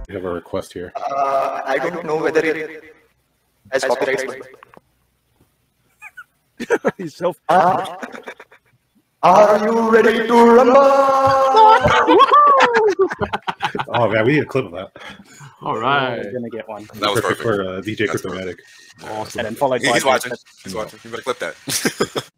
We have a request here. I don't know whether it has copyrights. He's so. Are you ready to rumble? Oh man, we need a clip of that. All right. We're gonna get one. That was Perfect perfect. for DJ Cryptomatic. Awesome. And then followed by He's watching. He's watching. You better clip that.